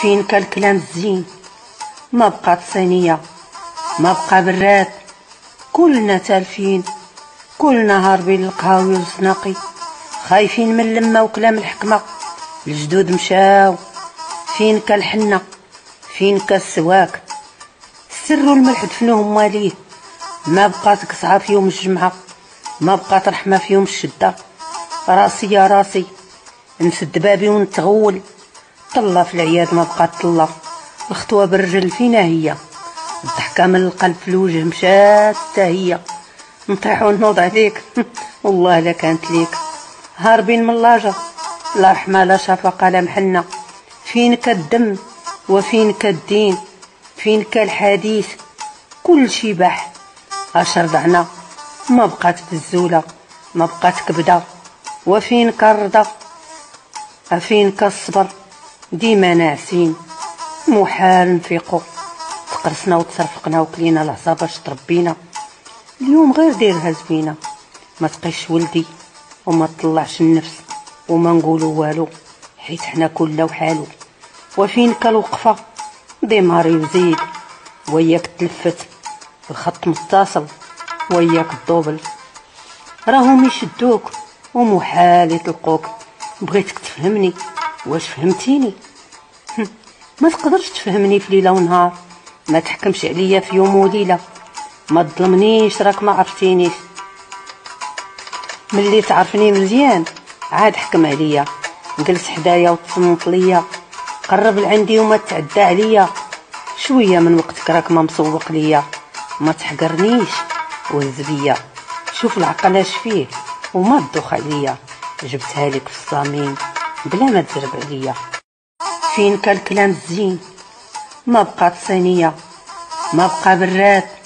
فين كان الكلام الزين؟ ما بقات صينية، ما بقى براد، كلنا تالفين، كلنا هاربين للقهاوي والزناقي، خايفين من اللمة وكلام الحكمة. الجدود مشاو، فين كان الحنة؟ فين كان السواك؟ السر والملح دفنوهم واليه، ما بقات قصعة في يوم الجمعة، ما بقات رحمة في يوم الشدة. راسي يا راسي نسد بابي ونتغول، طلة في العياد ما بقات طلة، الخطوة بالرجل فينا هي، الضحكة من القلب في الوجه مشات حتى هي. نطيح ونوض عليك والله لا كانت ليك، هاربين من لاجة، لا رحمة لا شفقة لا محنة. فين كالدم وفين كالدين؟ فين كالحديث؟ كل شي باح، اش رضعنا ما بقات بالزولة، ما بقات كبدة. وفين كالرضا؟ افين كالصبر؟ ديما ناعسين، محال نفيقو، تقرصنا وتصرفقنا وكلينا العصا باش تربينا. اليوم غير ديرها زوينة، ما تقيش ولدي وما تطلعش النفس وما نقولوا والو، حيت حنا كل وحالو. وفين كالوقفة؟ ديماري وزيد، وياك تلفت الخط متصل، وياك الدوبل، راهم يشدوك ومحال يطلقوك. بغيتك تفهمني، واش فهمتيني؟ ما تقدرش تفهمني في ليلة ونهار، ما تحكمش عليا في يوم وليلة، ما تظلمنيش راك ما عرفتينيش. ملي تعرفني مزيان عاد حكم عليا، جلس حدايا وتصنت ليا، قرب لعندي وما تعدى عليا، شوية من وقتك راك ما مسوق ليا، ما تحقرنيش وهز بيا، شوف العقل اش فيه وما تدوخ عليا، جبتها لك في الصامين بلا ما تزرب عليا. فين كان الكلام الزين؟ ما بقات صينية، ما بقى براد،